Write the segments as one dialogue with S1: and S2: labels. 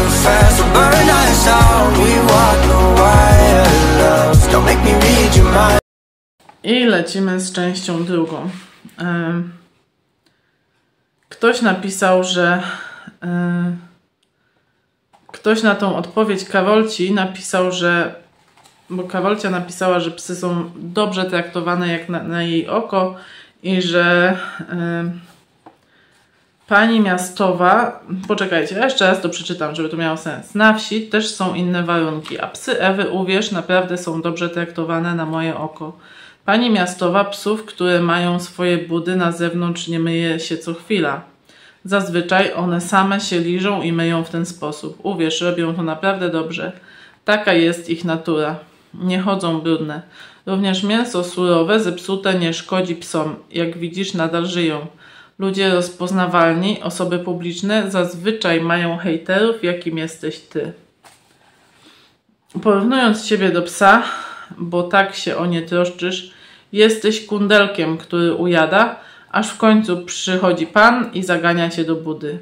S1: too fast, we'll burn us out. We walk the wire, love. Don't make me read your mind.
S2: I lecimy z częścią drugą. Ktoś napisał, że ktoś na tą odpowiedź Karolci napisał, że bo Karolcia napisała, że psy są dobrze traktowane jak na jej oko i że pani miastowa, poczekajcie, ja jeszcze raz to przeczytam, żeby to miało sens. Na wsi też są inne warunki, a psy Ewy, uwierz, naprawdę są dobrze traktowane na moje oko. Pani miastowa psów, które mają swoje budy na zewnątrz, nie myje się co chwila. Zazwyczaj one same się liżą i myją w ten sposób. Uwierz, robią to naprawdę dobrze. Taka jest ich natura. Nie chodzą brudne. Również mięso surowe, zepsute nie szkodzi psom. Jak widzisz, nadal żyją. Ludzie rozpoznawalni, osoby publiczne zazwyczaj mają hejterów, jakim jesteś ty. Porównując siebie do psa, bo tak się o nie troszczysz, jesteś kundelkiem, który ujada, aż w końcu przychodzi pan i zagania cię do budy.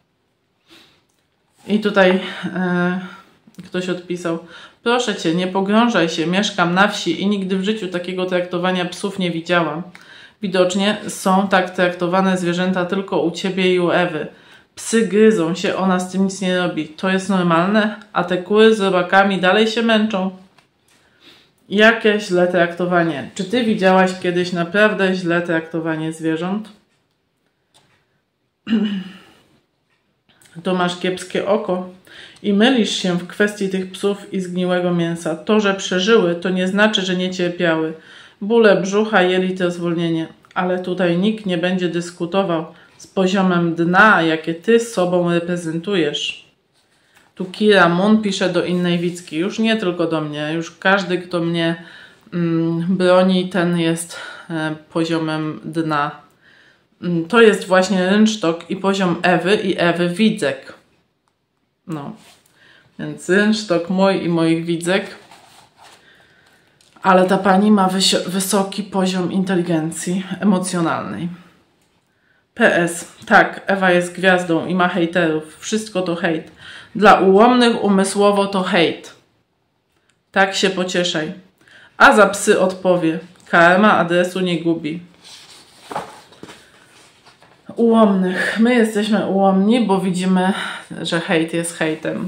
S2: I tutaj ktoś odpisał: proszę cię, nie pogrążaj się, mieszkam na wsi i nigdy w życiu takiego traktowania psów nie widziałam. Widocznie są tak traktowane zwierzęta tylko u ciebie i u Ewy. Psy gryzą się, ona z tym nic nie robi. To jest normalne? A te kury z robakami dalej się męczą. Jakie źle traktowanie. Czy ty widziałaś kiedyś naprawdę źle traktowanie zwierząt? To masz kiepskie oko i mylisz się w kwestii tych psów i zgniłego mięsa. To, że przeżyły, to nie znaczy, że nie cierpiały. Bóle brzucha, jelit, rozwolnienie. Ale tutaj nikt nie będzie dyskutował z poziomem dna, jakie ty sobą reprezentujesz. Tu Kira Moon pisze do innej Wicki. Już nie tylko do mnie. Już każdy, kto mnie broni, ten jest poziomem dna. To jest właśnie rynsztok i poziom Ewy i Ewy Widzek. No. Więc rynsztok mój i moich widzek. Ale ta pani ma wysoki poziom inteligencji emocjonalnej. PS. Tak, Ewa jest gwiazdą i ma hejterów. Wszystko to hejt. Dla ułomnych umysłowo to hejt. Tak się pocieszaj. A za psy odpowie. Karma adresu nie gubi. Ułomnych. My jesteśmy ułomni, bo widzimy, że hejt jest hejtem.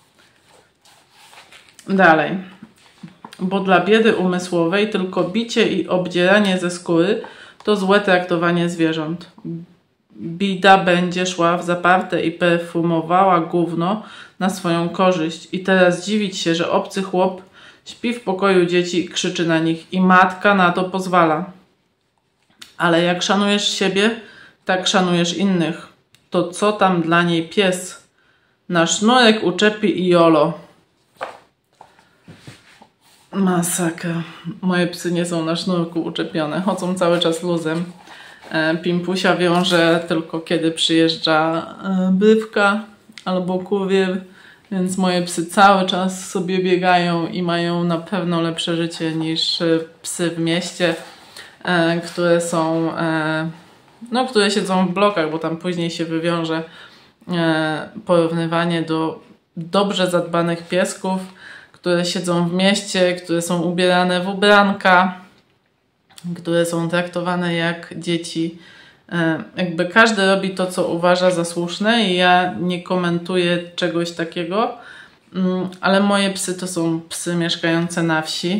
S2: Dalej. Bo dla biedy umysłowej tylko bicie i obdzieranie ze skóry to złe traktowanie zwierząt. Bida będzie szła w zaparte i perfumowała gówno na swoją korzyść. I teraz dziwić się, że obcy chłop śpi w pokoju dzieci i krzyczy na nich i matka na to pozwala. Ale jak szanujesz siebie, tak szanujesz innych. To co tam dla niej pies? Na sznurek uczepi i jolo. Masakra. Moje psy nie są na sznurku uczepione. Chodzą cały czas luzem. Pimpusia wiąże tylko kiedy przyjeżdża brywka albo kurier. Więc moje psy cały czas sobie biegają i mają na pewno lepsze życie niż psy w mieście, które są, no, które siedzą w blokach, bo tam później się wywiąże porównywanie do dobrze zadbanych piesków, które siedzą w mieście, które są ubierane w ubranka, które są traktowane jak dzieci. Jakby każdy robi to, co uważa za słuszne i ja nie komentuję czegoś takiego, ale moje psy to są psy mieszkające na wsi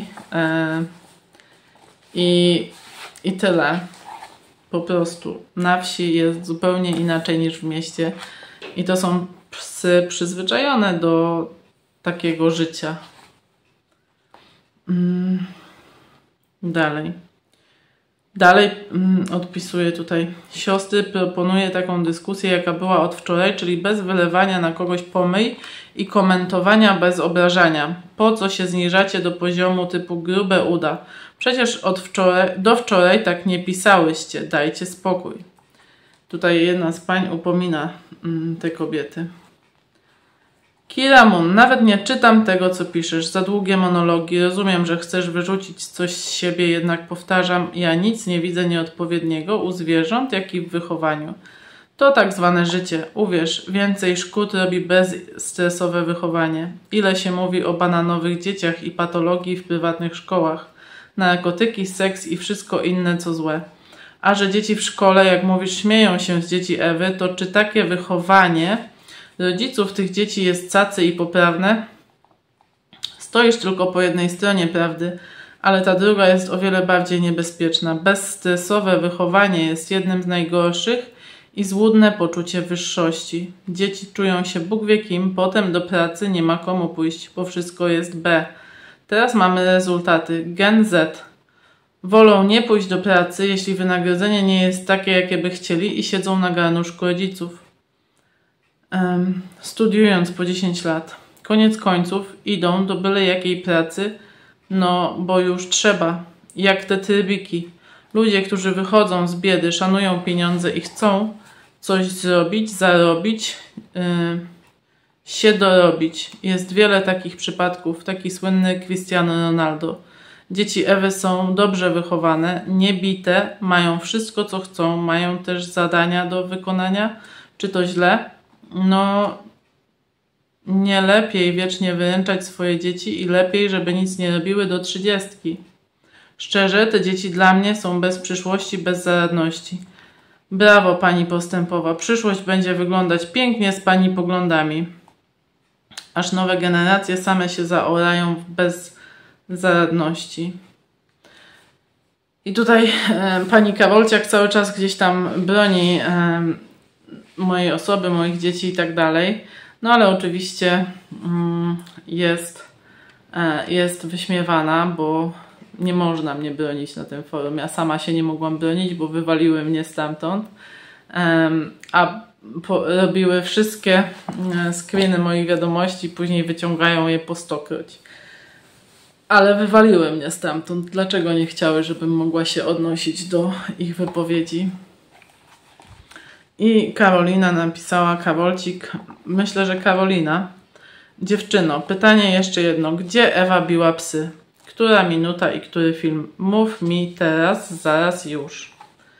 S2: i tyle. Po prostu na wsi jest zupełnie inaczej niż w mieście i to są psy przyzwyczajone do takiego życia. Dalej odpisuję tutaj. Siostry proponuję taką dyskusję, jaka była od wczoraj, czyli bez wylewania na kogoś pomyj i komentowania bez obrażania. Po co się zniżacie do poziomu typu grube uda? Przecież do wczoraj tak nie pisałyście. Dajcie spokój. Tutaj jedna z pań upomina te kobiety. Kira Moon, nawet nie czytam tego, co piszesz. Za długie monologi. Rozumiem, że chcesz wyrzucić coś z siebie, jednak powtarzam, ja nic nie widzę nieodpowiedniego u zwierząt, jak i w wychowaniu. To tak zwane życie. Uwierz, więcej szkód robi bezstresowe wychowanie. Ile się mówi o bananowych dzieciach i patologii w prywatnych szkołach. Narkotyki, seks i wszystko inne co złe. A że dzieci w szkole, jak mówisz, śmieją się z dzieci Ewy, to czy takie wychowanie rodziców tych dzieci jest cacy i poprawne? Stoisz tylko po jednej stronie prawdy, ale ta druga jest o wiele bardziej niebezpieczna. Bezstresowe wychowanie jest jednym z najgorszych i złudne poczucie wyższości. Dzieci czują się Bóg wie kim, potem do pracy nie ma komu pójść, bo wszystko jest B. Teraz mamy rezultaty. Gen Z. Wolą nie pójść do pracy, jeśli wynagrodzenie nie jest takie, jakie by chcieli i siedzą na garnuszku rodziców. Studiując po 10 lat. Koniec końców idą do byle jakiej pracy, no bo już trzeba. Jak te trybiki. Ludzie, którzy wychodzą z biedy, szanują pieniądze i chcą coś zrobić, zarobić, się dorobić. Jest wiele takich przypadków. Taki słynny Cristiano Ronaldo. Dzieci Ewy są dobrze wychowane, niebite, mają wszystko co chcą, mają też zadania do wykonania. Czy to źle? No, nie lepiej wiecznie wyręczać swoje dzieci i lepiej, żeby nic nie robiły do 30. Szczerze, te dzieci dla mnie są bez przyszłości, bez zaradności. Brawo, pani postępowa. Przyszłość będzie wyglądać pięknie z pani poglądami. Aż nowe generacje same się zaorają w bezzaradności. I tutaj pani Karolciak cały czas gdzieś tam broni mojej osoby, moich dzieci i tak dalej. No ale oczywiście jest wyśmiewana, bo nie można mnie bronić na tym forum. Ja sama się nie mogłam bronić, bo wywaliły mnie stamtąd. Robiły wszystkie screeny moich wiadomości, później wyciągają je po 100-kroć. Ale wywaliły mnie stamtąd. Dlaczego nie chciały, żebym mogła się odnosić do ich wypowiedzi? I Karolina napisała, Karolcik, myślę, że Karolina. Dziewczyno, pytanie jeszcze jedno. Gdzie Ewa biła psy? Która minuta i który film? Mów mi teraz, zaraz, już.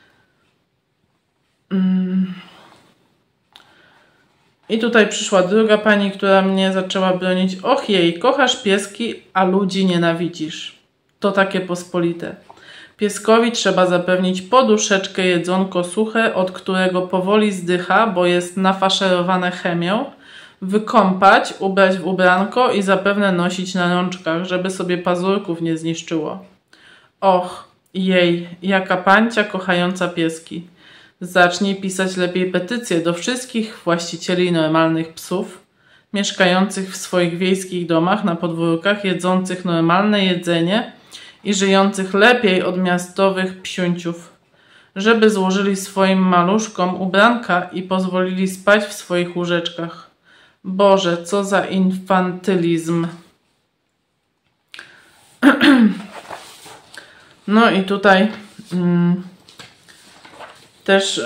S2: I tutaj przyszła druga pani, która mnie zaczęła bronić. Och jej, kochasz pieski, a ludzi nienawidzisz. To takie pospolite. Pieskowi trzeba zapewnić poduszeczkę jedzonko suche, od którego powoli zdycha, bo jest nafaszerowane chemią, wykąpać, ubrać w ubranko i zapewne nosić na rączkach, żeby sobie pazurków nie zniszczyło. Och, jej, jaka pancia kochająca pieski. Zacznij pisać lepiej petycje do wszystkich właścicieli normalnych psów, mieszkających w swoich wiejskich domach na podwórkach, jedzących normalne jedzenie i żyjących lepiej od miastowych psiunciów, żeby złożyli swoim maluszkom ubranka i pozwolili spać w swoich łóżeczkach. Boże, co za infantylizm. No i tutaj też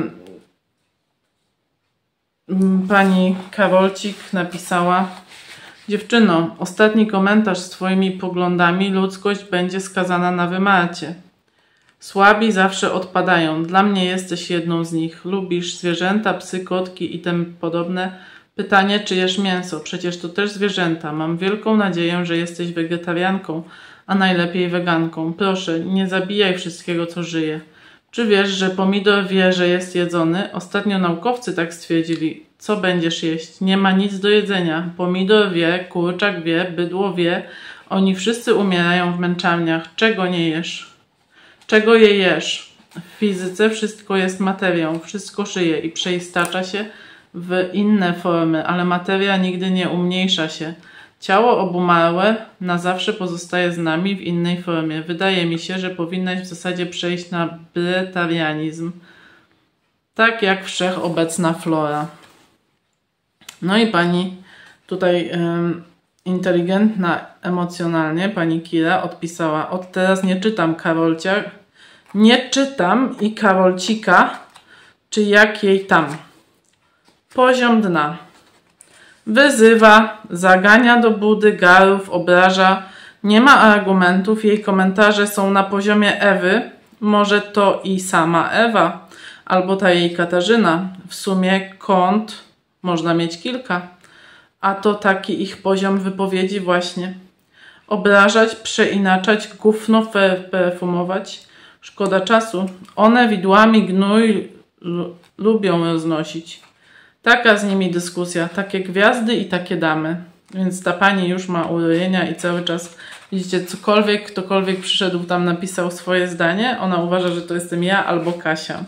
S2: pani Karolcik napisała: dziewczyno, ostatni komentarz z twoimi poglądami ludzkość będzie skazana na wymarcie. Słabi zawsze odpadają. Dla mnie jesteś jedną z nich. Lubisz zwierzęta, psy, kotki i tym podobne. Pytanie, czy jesz mięso? Przecież to też zwierzęta. Mam wielką nadzieję, że jesteś wegetarianką, a najlepiej weganką. Proszę, nie zabijaj wszystkiego, co żyje. Czy wiesz, że pomidor wie, że jest jedzony? Ostatnio naukowcy tak stwierdzili. Co będziesz jeść? Nie ma nic do jedzenia. Pomidor wie, kurczak wie, bydło wie. Oni wszyscy umierają w męczarniach. Czego nie jesz? Czego je jesz? W fizyce wszystko jest materią. Wszystko żyje i przeistacza się w inne formy, ale materia nigdy nie umniejsza się. Ciało obumarłe na zawsze pozostaje z nami w innej formie. Wydaje mi się, że powinnaś w zasadzie przejść na bretarianizm. Tak jak wszechobecna flora. No i pani tutaj inteligentna emocjonalnie, pani Kira odpisała: od teraz nie czytam Karolcia, nie czytam i Karolcika, czy jak jej tam. Poziom dna. Wyzywa, zagania do budy, garów, obraża. Nie ma argumentów, jej komentarze są na poziomie Ewy. Może to i sama Ewa. Albo ta jej Katarzyna. W sumie kont można mieć kilka. A to taki ich poziom wypowiedzi właśnie. Obrażać, przeinaczać, gówno perfumować. Szkoda czasu. One widłami gnój lubią roznosić. Taka z nimi dyskusja. Takie gwiazdy i takie damy. Więc ta pani już ma urojenia i cały czas, widzicie, ktokolwiek przyszedł tam, napisał swoje zdanie. Ona uważa, że to jestem ja albo Kasia.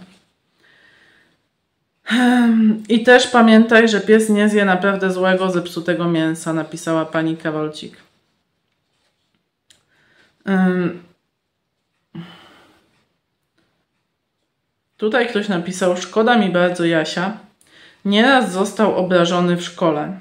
S2: I też pamiętaj, że pies nie zje naprawdę złego, zepsutego mięsa, napisała pani Karolcik. Tutaj ktoś napisał: szkoda mi bardzo Jasia. Nieraz został obrażony w szkole.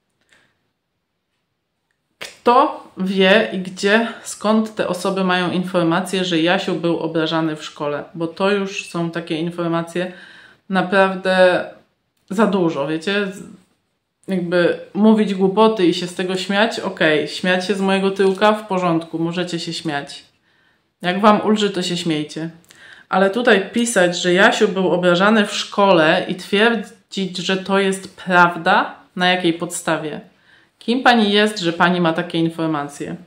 S2: Kto wie i gdzie, skąd te osoby mają informację, że Jasiu był obrażany w szkole? Bo to już są takie informacje naprawdę za dużo, wiecie? Jakby mówić głupoty i się z tego śmiać, okej. Śmiać się z mojego tyłka, w porządku, możecie się śmiać. Jak wam ulży, to się śmiejcie. Ale tutaj pisać, że Jasiu był obrażany w szkole i twierdzić, że to jest prawda, na jakiej podstawie? Kim pani jest, że pani ma takie informacje?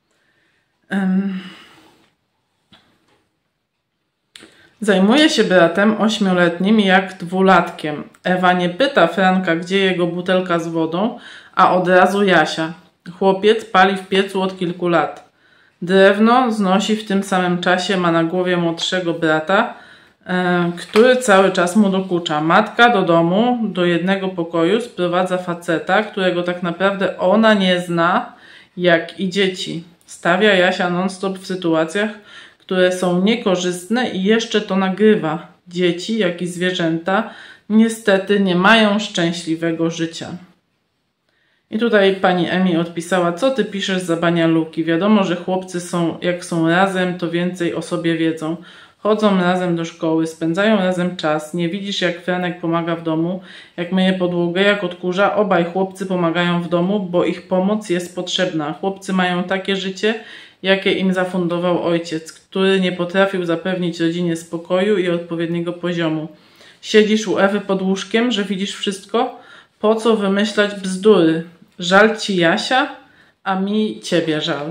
S2: Zajmuje się bratem 8-letnim jak 2-latkiem. Ewa nie pyta Franka, gdzie jego butelka z wodą, a od razu Jasia. Chłopiec pali w piecu od kilku lat. Drewno znosi w tym samym czasie, ma na głowie młodszego brata, który cały czas mu dokucza. Matka do domu, do jednego pokoju sprowadza faceta, którego tak naprawdę ona nie zna, jak i dzieci. Stawia Jasia non-stop w sytuacjach, które są niekorzystne i jeszcze to nagrywa. Dzieci, jak i zwierzęta, niestety nie mają szczęśliwego życia. I tutaj pani Emi odpisała: co ty piszesz za banialuki? Wiadomo, że chłopcy jak są razem, to więcej o sobie wiedzą. Chodzą razem do szkoły, spędzają razem czas. Nie widzisz, jak Franek pomaga w domu, jak myje podłogę, jak odkurza? Obaj chłopcy pomagają w domu, bo ich pomoc jest potrzebna. Chłopcy mają takie życie, jakie im zafundował ojciec, który nie potrafił zapewnić rodzinie spokoju i odpowiedniego poziomu. Siedzisz u Ewy pod łóżkiem, że widzisz wszystko? Po co wymyślać bzdury? Żal ci Jasia, a mi ciebie żal.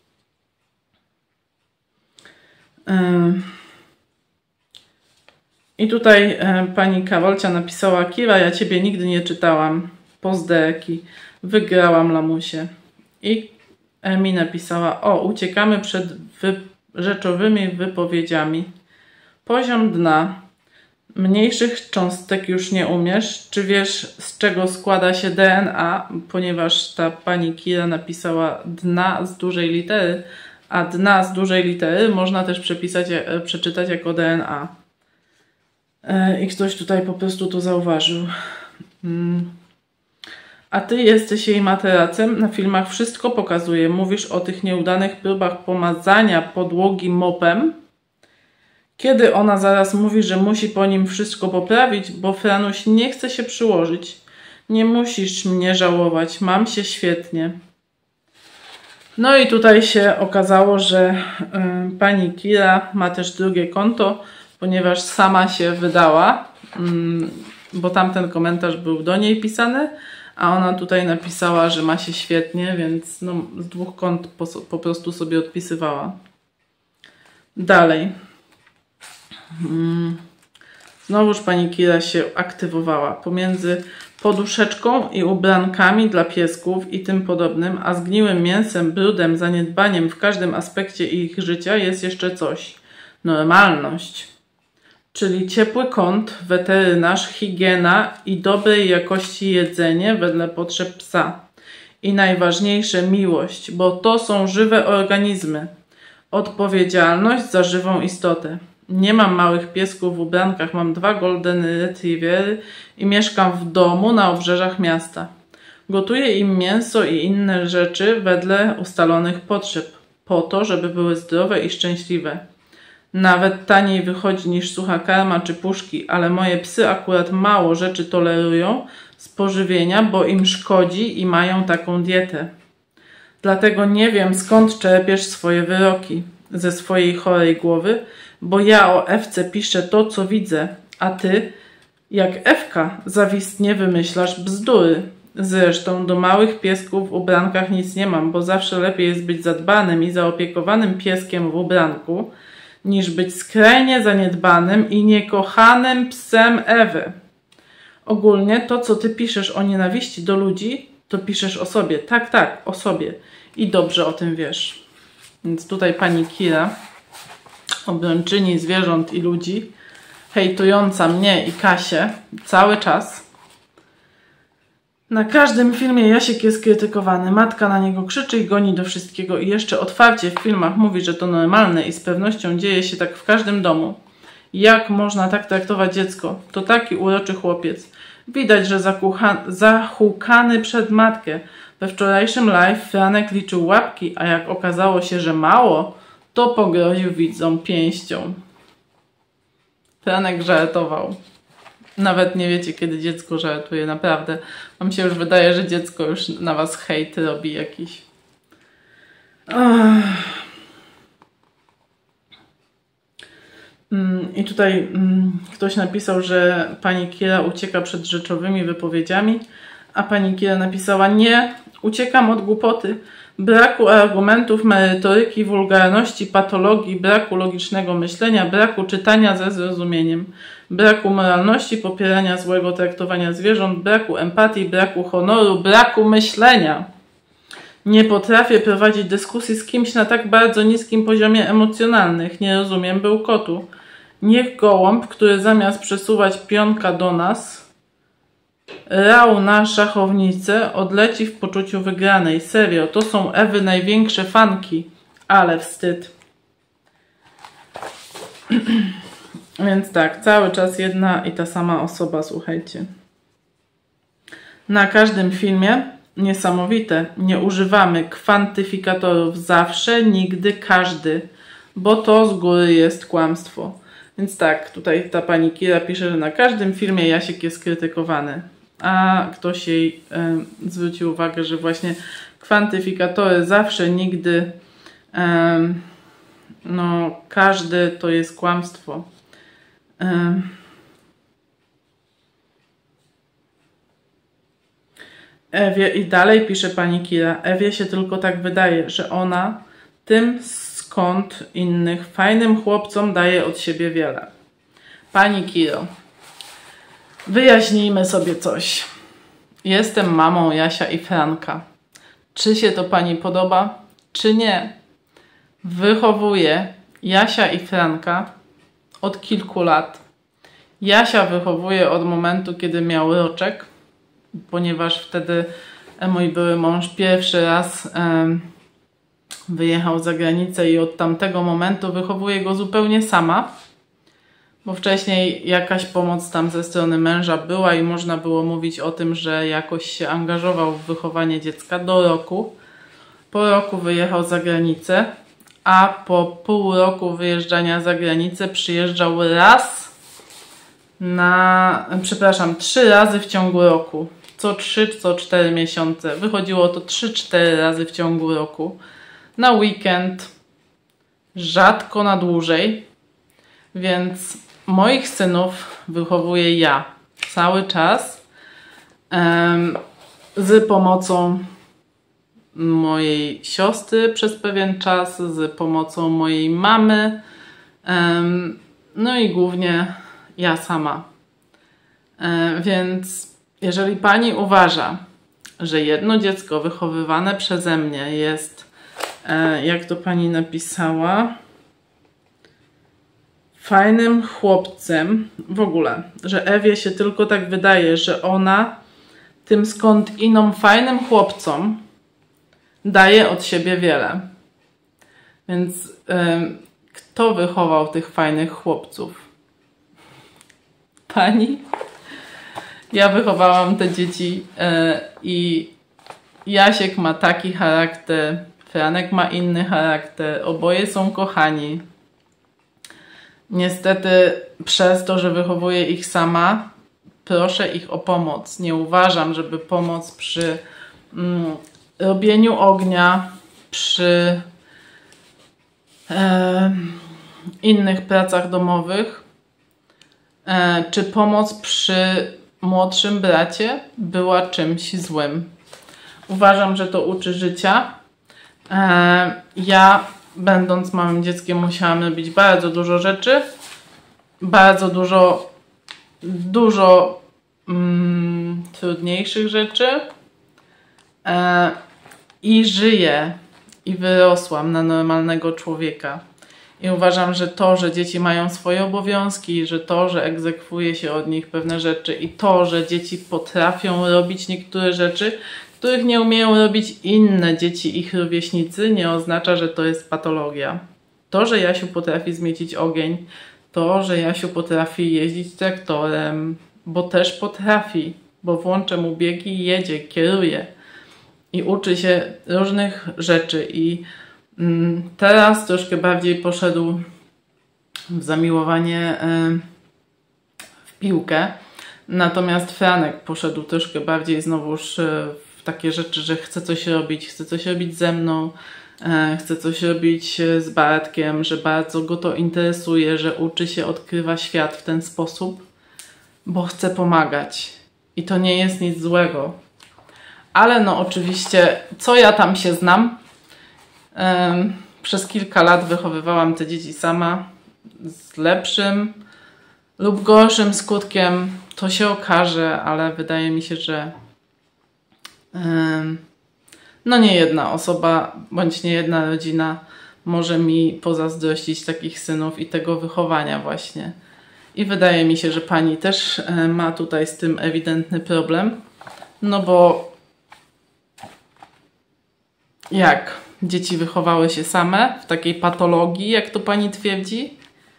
S2: I tutaj pani Karolcia napisała: Kira, ja ciebie nigdy nie czytałam. Pozderki. Wygrałam, lamusie. I Emi napisała: o, uciekamy przed rzeczowymi wypowiedziami. Poziom dna. Mniejszych cząstek już nie umiesz. Czy wiesz, z czego składa się DNA? Ponieważ ta pani Kira napisała dna z dużej litery, a dna z dużej litery można też przeczytać jako DNA. I ktoś tutaj po prostu to zauważył. A ty jesteś jej materacem. Na filmach wszystko pokazuje. Mówisz o tych nieudanych próbach pomazania podłogi mopem, kiedy ona zaraz mówi, że musi po nim wszystko poprawić, bo Franuś nie chce się przyłożyć. Nie musisz mnie żałować. Mam się świetnie. No i tutaj się okazało, że pani Kira ma też drugie konto, ponieważ sama się wydała, bo tamten komentarz był do niej pisany, a ona tutaj napisała, że ma się świetnie, więc no, z dwóch kont po prostu sobie odpisywała. Dalej. Znowuż pani Kira się aktywowała. Pomiędzy poduszeczką i ubrankami dla piesków i tym podobnym, a zgniłym mięsem, brudem, zaniedbaniem w każdym aspekcie ich życia jest jeszcze coś. Normalność. Czyli ciepły kąt, weterynarz, higiena i dobrej jakości jedzenie wedle potrzeb psa. I najważniejsze, miłość, bo to są żywe organizmy. Odpowiedzialność za żywą istotę. Nie mam małych piesków w ubrankach, mam 2 golden retrievery i mieszkam w domu na obrzeżach miasta. Gotuję im mięso i inne rzeczy wedle ustalonych potrzeb, po to, żeby były zdrowe i szczęśliwe. Nawet taniej wychodzi niż sucha karma czy puszki, ale moje psy akurat mało rzeczy tolerują z pożywienia, bo im szkodzi i mają taką dietę. Dlatego nie wiem, skąd czerpiesz swoje wyroki. Ze swojej chorej głowy, bo ja o Ewce piszę to, co widzę, A ty, jak Ewka, zawistnie wymyślasz bzdury. Zresztą do małych piesków w ubrankach nic nie mam, bo zawsze lepiej jest być zadbanym i zaopiekowanym pieskiem w ubranku, niż być skrajnie zaniedbanym i niekochanym psem Ewy. Ogólnie to, co ty piszesz o nienawiści do ludzi, to piszesz o sobie. Tak, tak, o sobie. I dobrze o tym wiesz. Więc tutaj pani Kira, obrończyni zwierząt i ludzi, hejtująca mnie i Kasię cały czas. Na każdym filmie Jasiek jest krytykowany. Matka na niego krzyczy i goni do wszystkiego. I jeszcze otwarcie w filmach mówi, że to normalne i z pewnością dzieje się tak w każdym domu. Jak można tak traktować dziecko? To taki uroczy chłopiec. Widać, że zahukany przed matkę. We wczorajszym live Franek liczył łapki, a jak okazało się, że mało, to pogroził widzom pięścią. Franek żartował. Nawet nie wiecie, kiedy dziecko żartuje, naprawdę. Wam się już wydaje, że dziecko już na was hejt robi jakiś. I tutaj ktoś napisał, że pani Kira ucieka przed rzeczowymi wypowiedziami, a pani Kira napisała: nie, uciekam od głupoty, braku argumentów, merytoryki, wulgarności, patologii, braku logicznego myślenia, braku czytania ze zrozumieniem, braku moralności, popierania złego traktowania zwierząt, braku empatii, braku honoru, braku myślenia. Nie potrafię prowadzić dyskusji z kimś na tak bardzo niskim poziomie emocjonalnym. Nie rozumiem bełkotu. Niech gołąb, który zamiast przesuwać pionka do nas, rał na szachownicę, odleci w poczuciu wygranej. Serio, to są Ewy największe fanki. Ale wstyd. Więc tak, cały czas jedna i ta sama osoba, słuchajcie. Na każdym filmie, niesamowite, nie używamy kwantyfikatorów zawsze, nigdy, każdy, bo to z góry jest kłamstwo. Więc tak, tutaj ta pani Kira pisze, że na każdym filmie Jasiek jest krytykowany. A ktoś jej zwrócił uwagę, że właśnie kwantyfikatory zawsze, nigdy, no każdy to jest kłamstwo. Ewie, i dalej pisze pani Kira, Ewie się tylko tak wydaje, że ona tym skąd innych fajnym chłopcom daje od siebie wiele. Pani Kiro, wyjaśnijmy sobie coś. Jestem mamą Jasia i Franka. Czy się to pani podoba, czy nie? Wychowuję Jasia i Franka od kilku lat. Jasia wychowuje od momentu, kiedy miał roczek, ponieważ wtedy mój były mąż pierwszy raz wyjechał za granicę i od tamtego momentu wychowuję go zupełnie sama, bo wcześniej jakaś pomoc tam ze strony męża była i można było mówić o tym, że jakoś się angażował w wychowanie dziecka do roku. Po roku wyjechał za granicę, a po pół roku wyjeżdżania za granicę przyjeżdżał trzy razy w ciągu roku. Co 3, co 4 miesiące. Wychodziło to 3-4 razy w ciągu roku. Na weekend, rzadko na dłużej. Więc moich synów wychowuję ja cały czas. Z pomocą mojej siostry przez pewien czas, z pomocą mojej mamy. No i głównie ja sama. Więc jeżeli pani uważa, że jedno dziecko wychowywane przeze mnie jest, jak to pani napisała, fajnym chłopcem, w ogóle, że Ewie się tylko tak wydaje, że ona tym skąd innym fajnym chłopcom daje od siebie wiele. Więc kto wychował tych fajnych chłopców? Pani? Ja wychowałam te dzieci i Jasiek ma taki charakter, Franek ma inny charakter, oboje są kochani. Niestety przez to, że wychowuję ich sama, proszę ich o pomoc. Nie uważam, żeby pomoc przy robieniu ognia, przy innych pracach domowych czy pomoc przy młodszym bracie była czymś złym. Uważam, że to uczy życia. Ja, będąc małym dzieckiem, musiałam robić bardzo dużo rzeczy. Bardzo dużo trudniejszych rzeczy. I żyję i wyrosłam na normalnego człowieka. I uważam, że to, że dzieci mają swoje obowiązki, że to, że egzekwuje się od nich pewne rzeczy i to, że dzieci potrafią robić niektóre rzeczy, których nie umieją robić inne dzieci, ich rówieśnicy, nie oznacza, że to jest patologia. To, że Jasiu potrafi zmiecić ogień, to, że Jasiu potrafi jeździć traktorem, bo też potrafi, bo włączę mu biegi i jedzie, kieruje i uczy się różnych rzeczy i teraz troszkę bardziej poszedł w zamiłowanie w piłkę, natomiast Franek poszedł troszkę bardziej znowuż w takie rzeczy, że chce coś robić ze mną, chce coś robić z Bartkiem, że bardzo go to interesuje, że uczy się, odkrywa świat w ten sposób, bo chce pomagać i to nie jest nic złego. Ale no oczywiście, co ja tam się znam? Przez kilka lat wychowywałam te dzieci sama z lepszym lub gorszym skutkiem. To się okaże, ale wydaje mi się, że no nie jedna osoba bądź nie jedna rodzina może mi pozazdrościć takich synów i tego wychowania właśnie. I wydaje mi się, że pani też ma tutaj z tym ewidentny problem. No bo jak dzieci wychowały się same w takiej patologii, jak to pani twierdzi?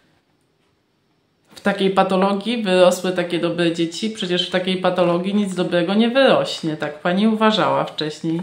S2: W takiej patologii wyrosły takie dobre dzieci. Przecież w takiej patologii nic dobrego nie wyrośnie. Tak pani uważała wcześniej.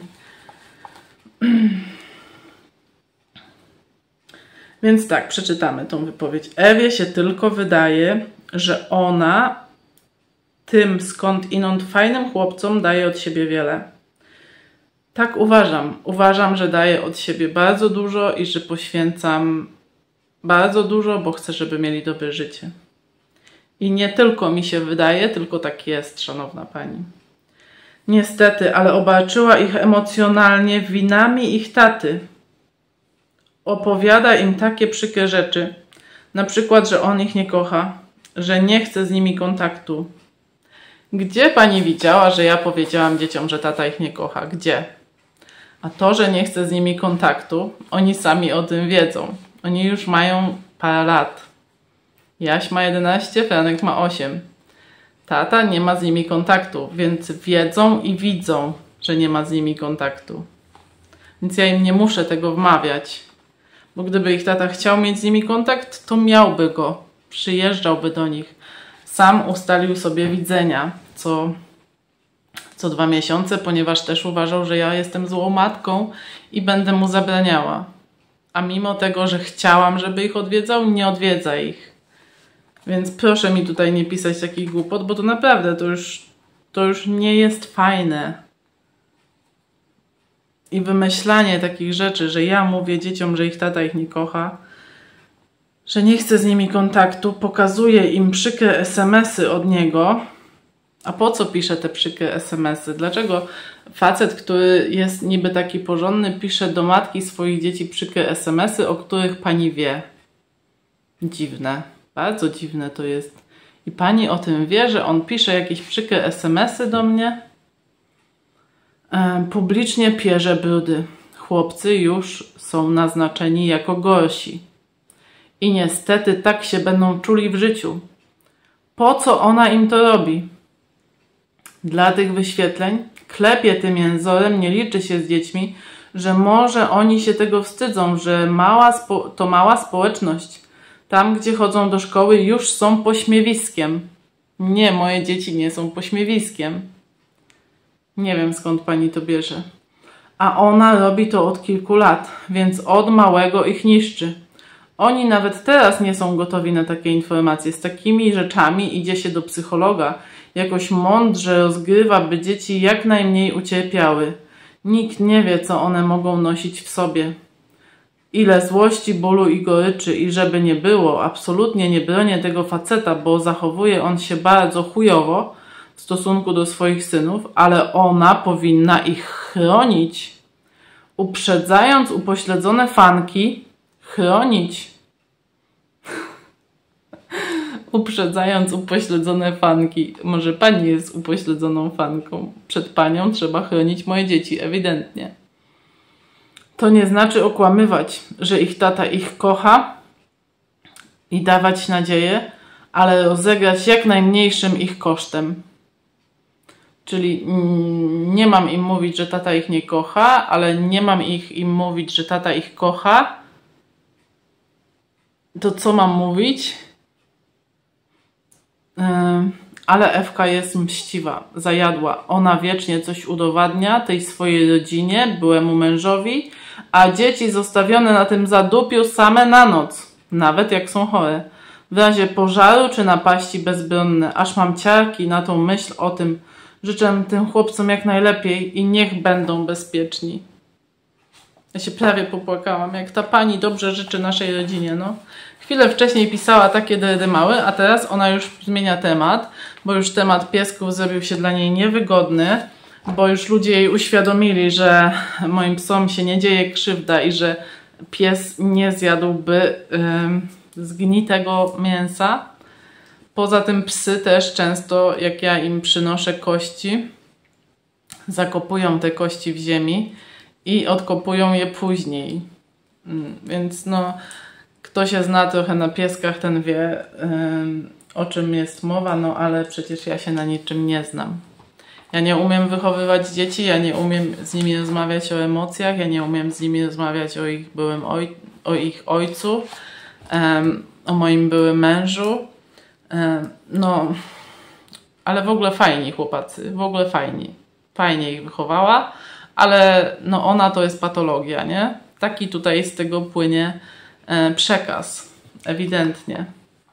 S2: Więc tak, przeczytamy tą wypowiedź. Ewie się tylko wydaje, że ona tym skądinąd fajnym chłopcom daje od siebie wiele. Tak uważam. Uważam, że daję od siebie bardzo dużo i że poświęcam bardzo dużo, bo chcę, żeby mieli dobre życie. I nie tylko mi się wydaje, tylko tak jest, szanowna pani. Niestety, ale obarczyła ich emocjonalnie winami ich taty. Opowiada im takie przykre rzeczy. Na przykład, że on ich nie kocha, że nie chce z nimi kontaktu. Gdzie pani widziała, że ja powiedziałam dzieciom, że tata ich nie kocha? Gdzie? A to, że nie chce z nimi kontaktu, oni sami o tym wiedzą. Oni już mają parę lat. Jaś ma 11, Franek ma 8. Tata nie ma z nimi kontaktu, więc wiedzą i widzą, że nie ma z nimi kontaktu. Więc ja im nie muszę tego wmawiać. Bo gdyby ich tata chciał mieć z nimi kontakt, to miałby go. Przyjeżdżałby do nich. Sam ustalił sobie widzenia, co 2 miesiące, ponieważ też uważał, że ja jestem złą matką i będę mu zabraniała. A mimo tego, że chciałam, żeby ich odwiedzał, nie odwiedza ich. Więc proszę mi tutaj nie pisać takich głupot, bo to naprawdę to już nie jest fajne. I wymyślanie takich rzeczy, że ja mówię dzieciom, że ich tata ich nie kocha, że nie chce z nimi kontaktu, pokazuje im przykre SMS-y od niego. A po co pisze te przykre SMS-y? Dlaczego facet, który jest niby taki porządny, pisze do matki swoich dzieci przykre SMS-y, o których pani wie? Dziwne. Bardzo dziwne to jest. I pani o tym wie, że on pisze jakieś przykre SMS-y do mnie? Publicznie pierze brudy. Chłopcy już są naznaczeni jako gorsi. I niestety tak się będą czuli w życiu. Po co ona im to robi? Dla tych wyświetleń klepie tym jęzorem, nie liczy się z dziećmi, że może oni się tego wstydzą, że to mała społeczność. Tam, gdzie chodzą do szkoły, już są pośmiewiskiem. Nie, moje dzieci nie są pośmiewiskiem. Nie wiem, skąd pani to bierze. A ona robi to od kilku lat, więc od małego ich niszczy. Oni nawet teraz nie są gotowi na takie informacje. Z takimi rzeczami idzie się do psychologa. Jakoś mądrze rozgrywa, by dzieci jak najmniej ucierpiały. Nikt nie wie, co one mogą nosić w sobie. ile złości, bólu i goryczy i żeby nie było, absolutnie nie bronię tego faceta, bo zachowuje on się bardzo chujowo w stosunku do swoich synów, ale ona powinna ich chronić, uprzedzając upośledzone fanki, chronić. Uprzedzając upośledzone fanki. Może pani jest upośledzoną fanką. Przed panią trzeba chronić moje dzieci, ewidentnie. To nie znaczy okłamywać, że ich tata ich kocha i dawać nadzieję, ale rozegrać jak najmniejszym ich kosztem. Czyli nie mam im mówić, że tata ich nie kocha, ale nie mam im mówić, że tata ich kocha. To co mam mówić? Ale Ewka jest mściwa, zajadła. Ona wiecznie coś udowadnia tej swojej rodzinie, byłemu mężowi, a dzieci zostawione na tym zadupiu same na noc, nawet jak są chore. W razie pożaru czy napaści bezbronne, aż mam ciarki na tą myśl o tym. Życzę tym chłopcom jak najlepiej i niech będą bezpieczni. Ja się prawie popłakałam, jak ta pani dobrze życzy naszej rodzinie, no. Chwilę wcześniej pisała takie dyrymały, a teraz ona już zmienia temat, bo już temat piesków zrobił się dla niej niewygodny, bo już ludzie jej uświadomili, że moim psom się nie dzieje krzywda i że pies nie zjadłby zgnitego mięsa. Poza tym psy też często, jak ja im przynoszę kości, zakopują te kości w ziemi i odkopują je później. Więc no, kto się zna trochę na pieskach, ten wie, o czym jest mowa, no ale przecież ja się na niczym nie znam. Ja nie umiem wychowywać dzieci, ja nie umiem z nimi rozmawiać o emocjach, ja nie umiem z nimi rozmawiać o ich ich ojcu, o moim byłym mężu. No, ale w ogóle fajni chłopacy, w ogóle fajni. Fajnie ich wychowała, ale no ona to jest patologia, nie? Taki tutaj z tego płynie przekaz, ewidentnie.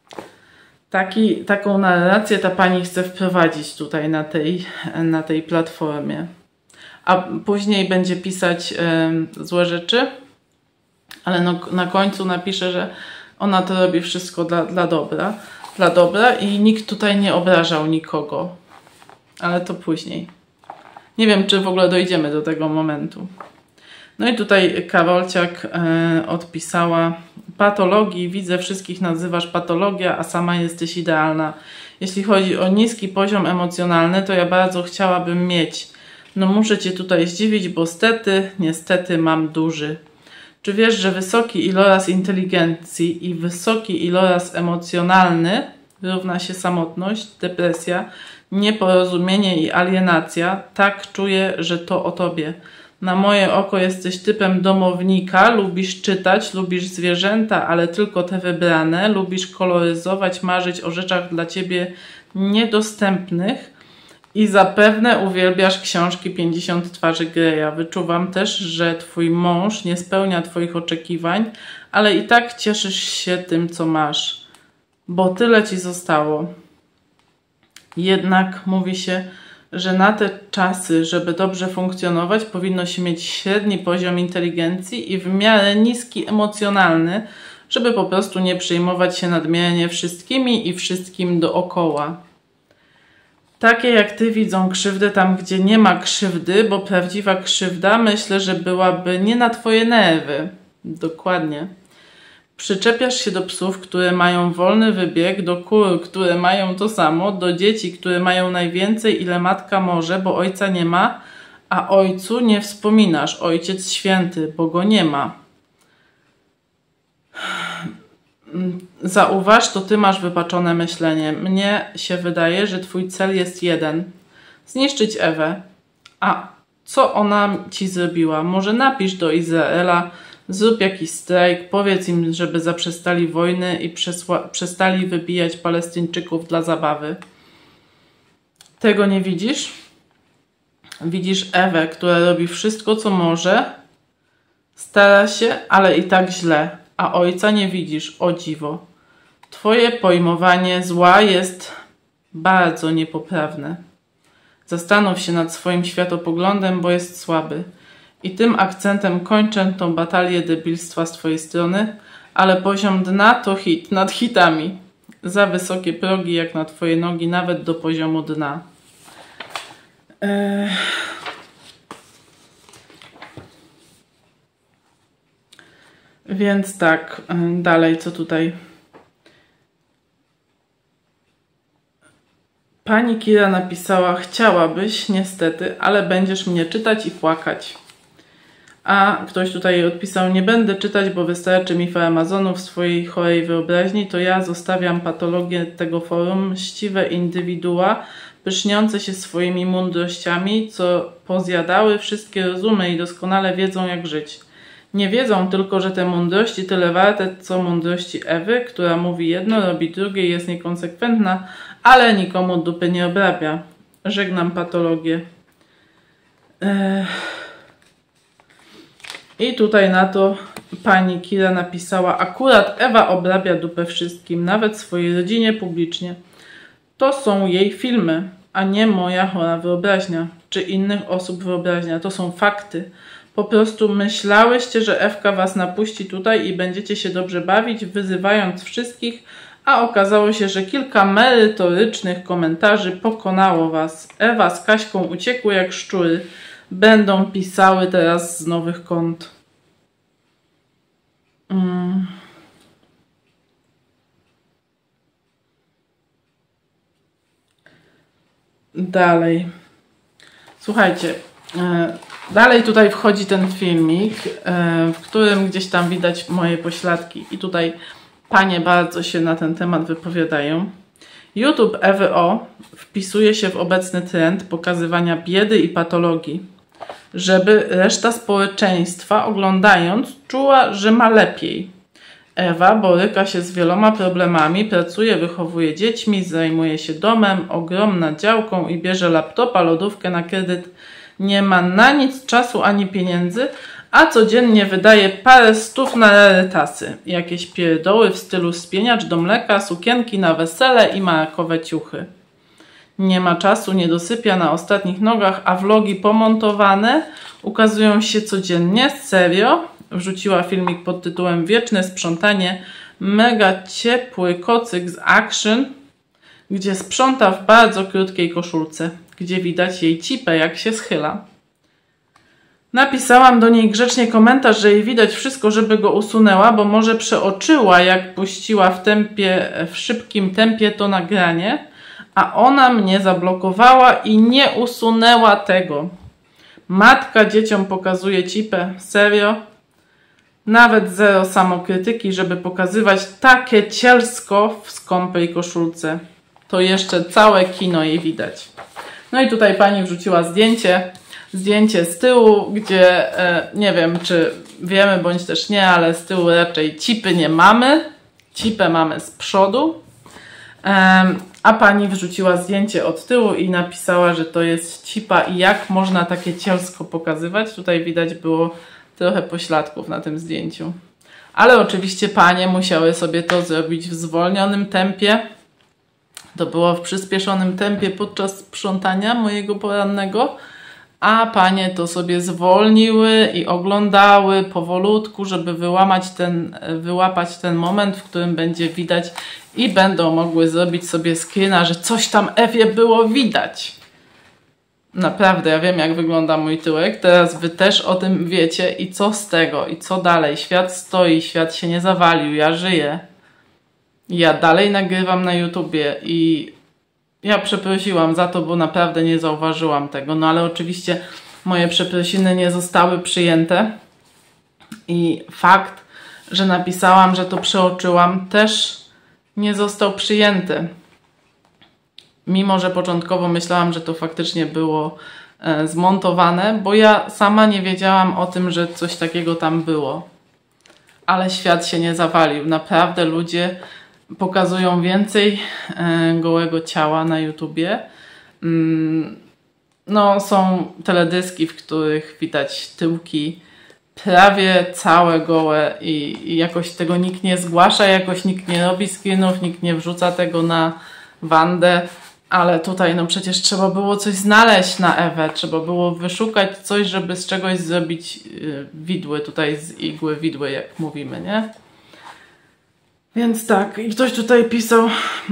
S2: Taką narrację ta pani chce wprowadzić tutaj na tej platformie. A później będzie pisać złe rzeczy, ale no, na końcu napisze, że ona to robi wszystko dla dobra i nikt tutaj nie obrażał nikogo. Ale to później. Nie wiem, czy w ogóle dojdziemy do tego momentu. No i tutaj Karolciak odpisała: patologii, widzę, wszystkich nazywasz patologia, a sama jesteś idealna. Jeśli chodzi o niski poziom emocjonalny, to ja bardzo chciałabym mieć. No muszę cię tutaj zdziwić, bo niestety mam duży. Czy wiesz, że wysoki iloraz inteligencji i wysoki iloraz emocjonalny równa się samotność, depresja, nieporozumienie i alienacja? Tak czuję, że to o tobie. Na moje oko jesteś typem domownika, lubisz czytać, lubisz zwierzęta, ale tylko te wybrane, lubisz koloryzować, marzyć o rzeczach dla ciebie niedostępnych i zapewne uwielbiasz książki 50 twarzy Greya. Wyczuwam też, że twój mąż nie spełnia twoich oczekiwań, ale i tak cieszysz się tym, co masz, bo tyle ci zostało. Jednak mówi się, że na te czasy, żeby dobrze funkcjonować, powinno się mieć średni poziom inteligencji i w miarę niski emocjonalny, żeby po prostu nie przejmować się nadmiernie wszystkimi i wszystkim dookoła. Takie jak ty widzą krzywdę tam, gdzie nie ma krzywdy, bo prawdziwa krzywda, myślę, że byłaby nie na twoje nerwy. Dokładnie. Przyczepiasz się do psów, które mają wolny wybieg, do kur, które mają to samo, do dzieci, które mają najwięcej, ile matka może, bo ojca nie ma, a ojcu nie wspominasz, ojciec święty, bo go nie ma. Zauważ, to ty masz wypaczone myślenie. Mnie się wydaje, że twój cel jest jeden. Zniszczyć Ewę. A co ona ci zrobiła? Może napisz do Izraela, zrób jakiś strajk, powiedz im, żeby zaprzestali wojny i przestali wybijać Palestyńczyków dla zabawy. Tego nie widzisz? Widzisz Ewę, która robi wszystko, co może, stara się, ale i tak źle, a ojca nie widzisz, o dziwo. Twoje pojmowanie zła jest bardzo niepoprawne. Zastanów się nad swoim światopoglądem, bo jest słaby. I tym akcentem kończę tą batalię debilstwa z twojej strony, ale poziom dna to hit nad hitami. Za wysokie progi jak na twoje nogi, nawet do poziomu dna. Więc tak, dalej co tutaj? Pani Kira napisała: chciałabyś, niestety, ale będziesz mnie czytać i płakać. A ktoś tutaj odpisał: nie będę czytać, bo wystarczy mi Amazonu w swojej chorej wyobraźni, to ja zostawiam patologię tego forum, mściwe indywidua, pyszniące się swoimi mądrościami, co pozjadały wszystkie rozumy i doskonale wiedzą, jak żyć. Nie wiedzą tylko, że te mądrości tyle warte, co mądrości Ewy, która mówi jedno, robi drugie i jest niekonsekwentna, ale nikomu dupy nie obrabia. Żegnam patologię. I tutaj na to pani Kira napisała: akurat Ewa obrabia dupę wszystkim, nawet swojej rodzinie publicznie. To są jej filmy, a nie moja chora wyobraźnia, czy innych osób wyobraźnia. To są fakty. Po prostu myślałyście, że Ewka was napuści tutaj i będziecie się dobrze bawić, wyzywając wszystkich, a okazało się, że kilka merytorycznych komentarzy pokonało was. Ewa z Kaśką uciekły jak szczury. Będą pisały teraz z nowych kont. Dalej. Słuchajcie, dalej tutaj wchodzi ten filmik, w którym gdzieś tam widać moje pośladki. I tutaj panie bardzo się na ten temat wypowiadają. YouTube EWO wpisuje się w obecny trend pokazywania biedy i patologii, żeby reszta społeczeństwa oglądając czuła, że ma lepiej. Ewa boryka się z wieloma problemami, pracuje, wychowuje dziećmi, zajmuje się domem, ogromną działką i bierze laptopa, lodówkę na kredyt. Nie ma na nic czasu ani pieniędzy, a codziennie wydaje parę stów na rarytasy. Jakieś pierdoły w stylu spieniacz do mleka, sukienki na wesele i markowe ciuchy. Nie ma czasu, nie dosypia na ostatnich nogach, a vlogi pomontowane ukazują się codziennie. Serio? Wrzuciła filmik pod tytułem Wieczne sprzątanie. Mega ciepły kocyk z Action, gdzie sprząta w bardzo krótkiej koszulce, gdzie widać jej cipę, jak się schyla. Napisałam do niej grzecznie komentarz, że jej widać wszystko, żeby go usunęła, bo może przeoczyła, jak puściła w szybkim tempie to nagranie, a ona mnie zablokowała i nie usunęła tego. Matka dzieciom pokazuje cipę. Serio? Nawet zero samokrytyki, żeby pokazywać takie cielsko w skąpej koszulce. To jeszcze całe kino jej widać. No i tutaj pani wrzuciła zdjęcie z tyłu, gdzie nie wiem, czy wiemy, bądź też nie, ale z tyłu raczej cipy nie mamy. Cipę mamy z przodu. A pani wrzuciła zdjęcie od tyłu i napisała, że to jest cipa i jak można takie cielsko pokazywać. Tutaj widać było trochę pośladków na tym zdjęciu. Ale oczywiście panie musiały sobie to zrobić w zwolnionym tempie. To było w przyspieszonym tempie podczas sprzątania mojego porannego, a panie to sobie zwolniły i oglądały powolutku, żeby wyłapać ten moment, w którym będzie widać i będą mogły zrobić sobie screena, że coś tam Ewie było widać. Naprawdę, ja wiem, jak wygląda mój tyłek. Teraz wy też o tym wiecie i co z tego? I co dalej? Świat stoi, świat się nie zawalił, ja żyję. Ja dalej nagrywam na YouTubie i ja przeprosiłam za to, bo naprawdę nie zauważyłam tego. No ale oczywiście moje przeprosiny nie zostały przyjęte i fakt, że napisałam, że to przeoczyłam, też nie został przyjęty. Mimo że początkowo myślałam, że to faktycznie było zmontowane, bo ja sama nie wiedziałam o tym, że coś takiego tam było. Ale świat się nie zawalił. Naprawdę ludzie pokazują więcej gołego ciała na YouTubie. No, są teledyski, w których widać tyłki prawie całe gołe i jakoś tego nikt nie zgłasza, jakoś nikt nie robi screenów, nikt nie wrzuca tego na Wandę. Ale tutaj no przecież trzeba było coś znaleźć na Ewę, trzeba było wyszukać coś, żeby z czegoś zrobić widły, tutaj z igły widły, jak mówimy, nie? Więc tak, i ktoś tutaj pisał,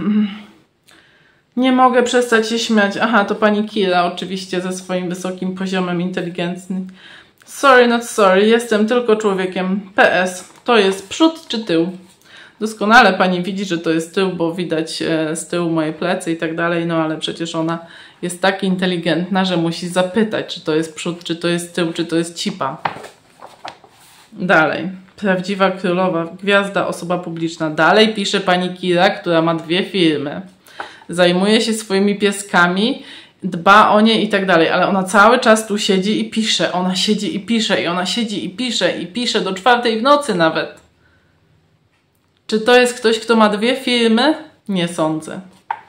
S2: nie mogę przestać się śmiać. Aha, to pani Kira oczywiście ze swoim wysokim poziomem inteligencji. Sorry, not sorry, jestem tylko człowiekiem. PS, to jest przód czy tył? Doskonale pani widzi, że to jest tył, bo widać z tyłu moje plecy i tak dalej, no ale przecież ona jest tak inteligentna, że musi zapytać, czy to jest przód, czy to jest tył, czy to jest cipa. Dalej. Prawdziwa królowa, gwiazda, osoba publiczna. Dalej pisze pani Kira, która ma 2 firmy. Zajmuje się swoimi pieskami, dba o nie i tak dalej, ale ona cały czas tu siedzi i pisze. Ona siedzi i pisze i ona siedzi i pisze do 4 w nocy nawet. Czy to jest ktoś, kto ma 2 firmy? Nie sądzę.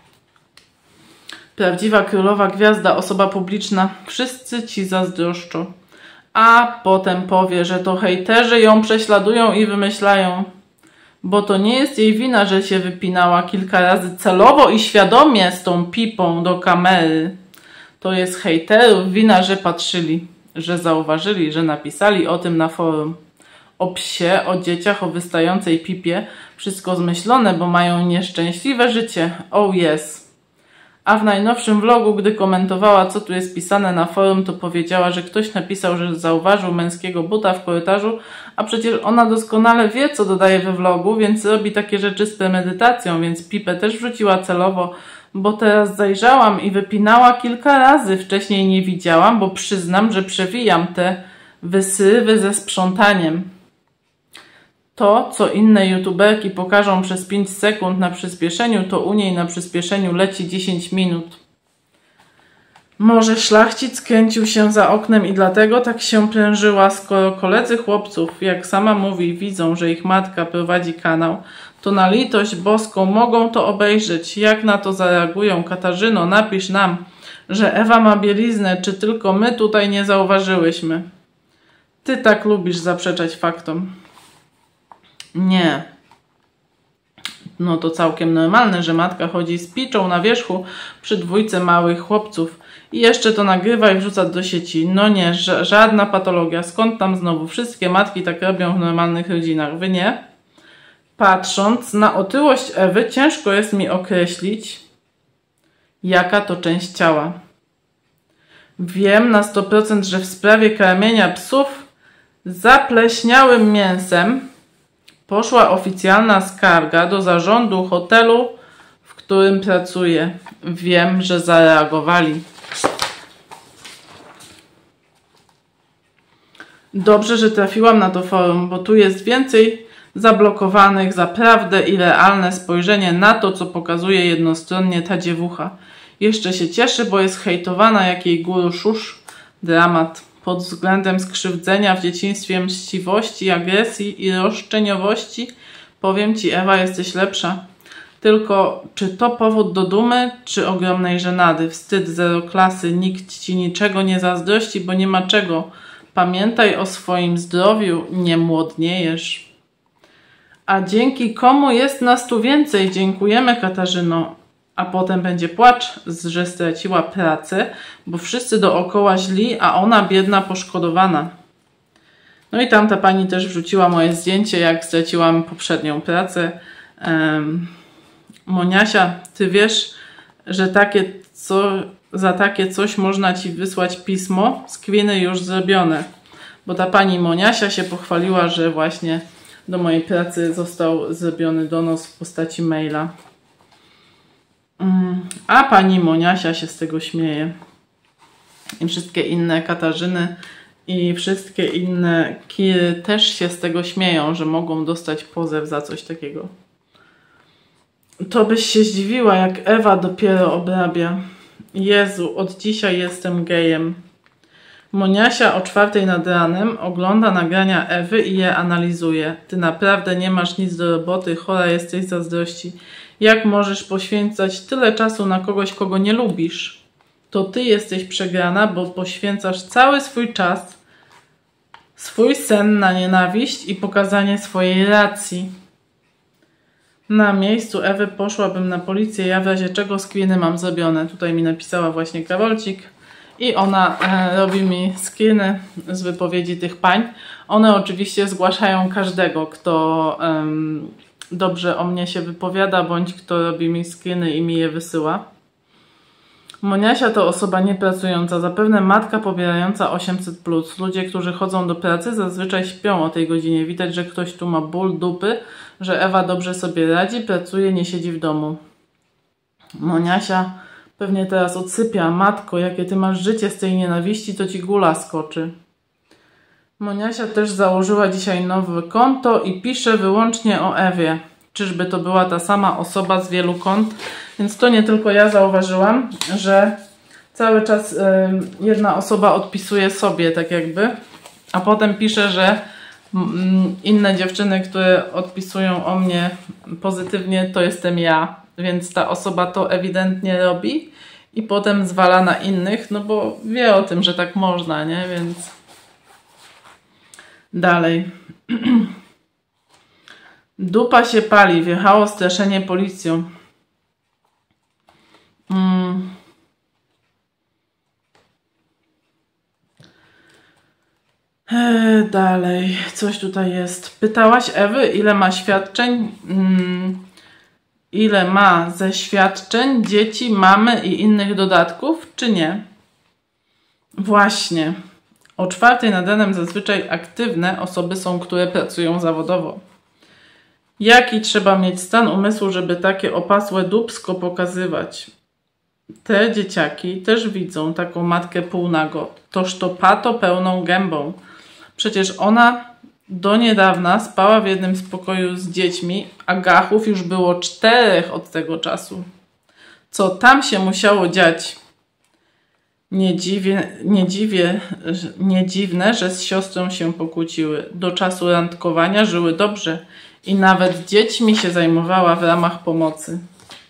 S2: Prawdziwa królowa, gwiazda, osoba publiczna. Wszyscy ci zazdroszczą. A potem powie, że to hejterzy ją prześladują i wymyślają. Bo to nie jest jej wina, że się wypinała kilka razy celowo i świadomie z tą pipą do kamery. To jest hejterów wina, że patrzyli, że zauważyli, że napisali o tym na forum. O psie, o dzieciach, o wystającej pipie. Wszystko zmyślone, bo mają nieszczęśliwe życie. Oh yes. A w najnowszym vlogu, gdy komentowała, co tu jest pisane na forum, to powiedziała, że ktoś napisał, że zauważył męskiego buta w korytarzu, a przecież ona doskonale wie, co dodaje we vlogu, więc robi takie rzeczy z premedytacją, więc pipę też wrzuciła celowo, bo teraz zajrzałam i wypinała kilka razy. Wcześniej nie widziałam, bo przyznam, że przewijam te wysywy ze sprzątaniem. To, co inne youtuberki pokażą przez 5 sekund na przyspieszeniu, to u niej na przyspieszeniu leci 10 minut. Może szlachcic kręcił się za oknem i dlatego tak się prężyła, skoro koledzy chłopców, jak sama mówi, widzą, że ich matka prowadzi kanał, to na litość boską mogą to obejrzeć. Jak na to zareagują? Katarzyno, napisz nam, że Ewa ma bieliznę, czy tylko my tutaj nie zauważyłyśmy. Ty tak lubisz zaprzeczać faktom. Nie. No to całkiem normalne, że matka chodzi z piczą na wierzchu przy 2 małych chłopców i jeszcze to nagrywa i wrzuca do sieci. No nie, żadna patologia. Skąd tam znowu? Wszystkie matki tak robią w normalnych rodzinach. Wy nie? Patrząc na otyłość Ewy, ciężko jest mi określić, jaka to część ciała. Wiem na 100%, że w sprawie karmienia psów zapleśniałym mięsem poszła oficjalna skarga do zarządu hotelu, w którym pracuję. Wiem, że zareagowali. Dobrze, że trafiłam na to forum, bo tu jest więcej zablokowanych za prawdę i realne spojrzenie na to, co pokazuje jednostronnie ta dziewucha. Jeszcze się cieszy, bo jest hejtowana jak jej guru szusz. Dramat. Pod względem skrzywdzenia w dzieciństwie, mściwości, agresji i roszczeniowości, powiem ci, Ewa, jesteś lepsza. Tylko czy to powód do dumy, czy ogromnej żenady? Wstyd, zero klasy, nikt ci niczego nie zazdrości, bo nie ma czego. Pamiętaj o swoim zdrowiu, nie młodniejesz. A dzięki komu jest nas tu więcej? Dziękujemy, Katarzyno. A potem będzie płacz, że straciła pracę, bo wszyscy dookoła źli, a ona biedna, poszkodowana. No i tamta pani też wrzuciła moje zdjęcie, jak straciłam poprzednią pracę. Moniasia, ty wiesz, że za takie coś można ci wysłać pismo, screeny już zrobione. Bo ta pani Moniasia się pochwaliła, że właśnie do mojej pracy został zrobiony donos w postaci maila. A pani Moniasia się z tego śmieje. I wszystkie inne Katarzyny i wszystkie inne Kiry też się z tego śmieją, że mogą dostać pozew za coś takiego. To byś się zdziwiła, jak Ewa dopiero obrabia. Jezu, od dzisiaj jestem gejem. Moniasia o 4 nad ranem ogląda nagrania Ewy i je analizuje. Ty naprawdę nie masz nic do roboty, chora jesteś z zazdrości. Jak możesz poświęcać tyle czasu na kogoś, kogo nie lubisz? To ty jesteś przegrana, bo poświęcasz cały swój czas, swój sen na nienawiść i pokazanie swojej racji. Na miejscu Ewy poszłabym na policję, ja w razie czego screeny mam zrobione. Tutaj mi napisała właśnie Karolcik i ona robi mi screeny z wypowiedzi tych pań. One oczywiście zgłaszają każdego, kto dobrze o mnie się wypowiada, bądź kto robi mi screeny i mi je wysyła. Moniasia to osoba niepracująca, zapewne matka pobierająca 800+. Ludzie, którzy chodzą do pracy, zazwyczaj śpią o tej godzinie. Widać, że ktoś tu ma ból dupy, że Ewa dobrze sobie radzi, pracuje, nie siedzi w domu. Moniasia pewnie teraz odsypia. Matko, jakie ty masz życie z tej nienawiści, to ci gula skoczy. Moniasia też założyła dzisiaj nowe konto i pisze wyłącznie o Ewie. Czyżby to była ta sama osoba z wielu kont? Więc to nie tylko ja zauważyłam, że cały czas jedna osoba odpisuje sobie tak jakby, a potem pisze, że inne dziewczyny, które odpisują o mnie pozytywnie, to jestem ja. Więc ta osoba to ewidentnie robi i potem zwala na innych, no bo wie o tym, że tak można, nie? Więc dalej. Dupa się pali, wjechało straszenie policją. Dalej, coś tutaj jest. Pytałaś Ewy, ile ma świadczeń? Ile ma ze świadczeń dzieci, mamy i innych dodatków, czy nie? Właśnie. O 4 nad ranem zazwyczaj aktywne osoby są, które pracują zawodowo. Jaki trzeba mieć stan umysłu, żeby takie opasłe dupsko pokazywać? Te dzieciaki też widzą taką matkę półnago. Toż to pato pełną gębą. Przecież ona do niedawna spała w jednym z pokoju z dziećmi, a gachów już było 4 od tego czasu. Co tam się musiało dziać? Nie dziwne, że z siostrą się pokłóciły. Do czasu randkowania żyły dobrze i nawet dziećmi się zajmowała w ramach pomocy.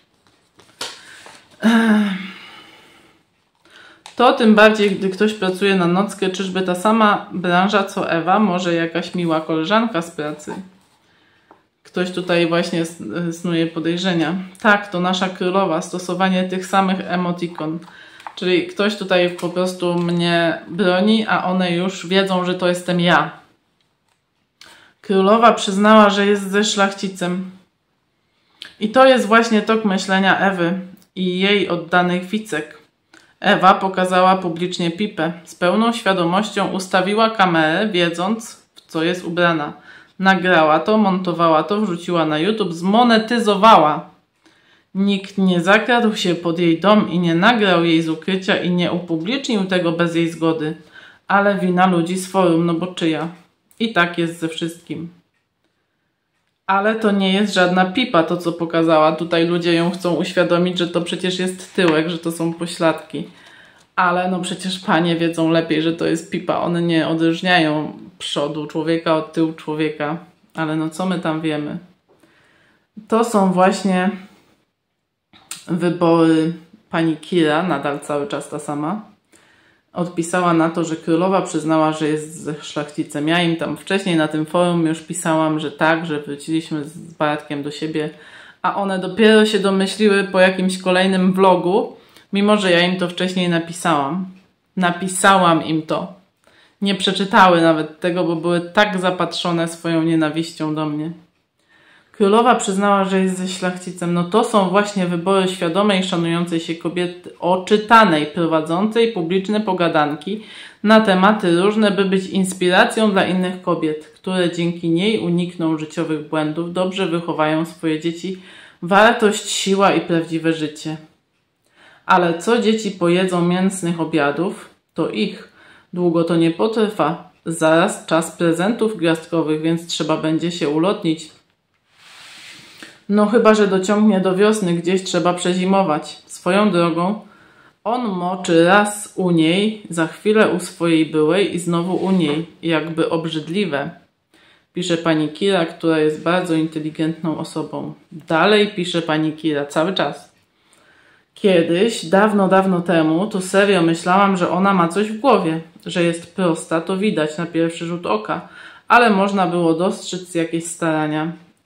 S2: To tym bardziej, gdy ktoś pracuje na nockę, czyżby ta sama branża co Ewa, może jakaś miła koleżanka z pracy. Ktoś tutaj właśnie snuje podejrzenia. Tak, to nasza królowa, stosowanie tych samych emotikon. Czyli ktoś tutaj po prostu mnie broni, a one już wiedzą, że to jestem ja. Królowa przyznała, że jest ze szlachcicem. I to jest właśnie tok myślenia Ewy i jej oddanych wicek. Ewa pokazała publicznie pipę. Z pełną świadomością ustawiła kamerę, wiedząc, w co jest ubrana. Nagrała to, montowała to, wrzuciła na YouTube, zmonetyzowała. Nikt nie zakradł się pod jej dom i nie nagrał jej z ukrycia i nie upublicznił tego bez jej zgody. Ale wina ludzi z forum, no bo czyja? I tak jest ze wszystkim. Ale to nie jest żadna pipa, to co pokazała. Tutaj ludzie ją chcą uświadomić, że to przecież jest tyłek, że to są pośladki. Ale no przecież panie wiedzą lepiej, że to jest pipa. One nie odróżniają przodu człowieka od tyłu człowieka. Ale no co my tam wiemy? To są właśnie wybory pani Kira, nadal cały czas ta sama. Odpisała na to, że królowa przyznała, że jest ze szlachcicem. Ja im tam wcześniej na tym forum już pisałam, że tak, że wróciliśmy z Bartkiem do siebie, a one dopiero się domyśliły po jakimś kolejnym vlogu, mimo że ja im to wcześniej napisałam. Napisałam im to. Nie przeczytały nawet tego, bo były tak zapatrzone swoją nienawiścią do mnie. Królowa przyznała, że jest ze szlachcicem. No to są właśnie wybory świadomej, szanującej się kobiety, oczytanej, prowadzącej publiczne pogadanki na tematy różne, by być inspiracją dla innych kobiet, które dzięki niej unikną życiowych błędów, dobrze wychowają swoje dzieci, wartość, siła i prawdziwe życie. Ale co dzieci pojedzą mięsnych obiadów, to ich. Długo to nie potrwa. Zaraz czas prezentów gwiazdkowych, więc trzeba będzie się ulotnić. No chyba, że dociągnie do wiosny, gdzieś trzeba przezimować. Swoją drogą, on moczy raz u niej, za chwilę u swojej byłej i znowu u niej. Jakby obrzydliwe. Pisze pani Kira, która jest bardzo inteligentną osobą. Dalej pisze pani Kira, cały czas. Kiedyś, dawno, dawno temu, to serio myślałam, że ona ma coś w głowie. Że jest prosta, to widać na pierwszy rzut oka. Ale można było dostrzec jakieś starania.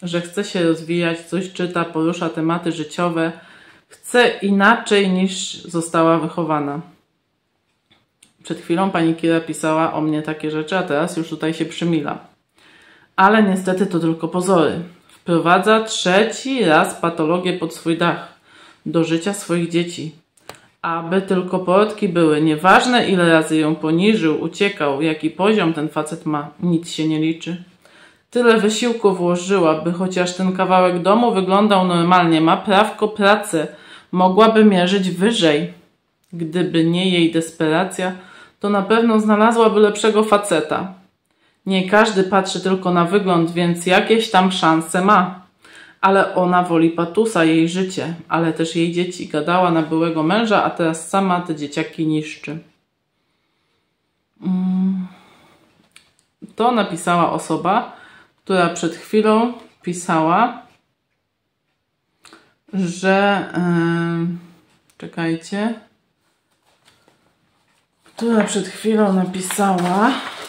S2: że chce się rozwijać, coś czyta, porusza tematy życiowe, chce inaczej niż została wychowana. Przed chwilą pani Kira pisała o mnie takie rzeczy, a teraz już tutaj się przymila. Ale niestety to tylko pozory. Wprowadza trzeci raz patologię pod swój dach, do życia swoich dzieci. Aby tylko porodki były. Nieważne ile razy ją poniżył, uciekał, jaki poziom ten facet ma, nic się nie liczy. Tyle wysiłku włożyła, by chociaż ten kawałek domu wyglądał normalnie, ma prawko, pracę, mogłaby mierzyć wyżej. Gdyby nie jej desperacja, to na pewno znalazłaby lepszego faceta. Nie każdy patrzy tylko na wygląd, więc jakieś tam szanse ma. Ale ona woli patusa, jej życie, ale też jej dzieci. Gadała na byłego męża, a teraz sama te dzieciaki niszczy. To napisała osoba, która przed chwilą pisała, że... czekajcie. Która przed chwilą napisała...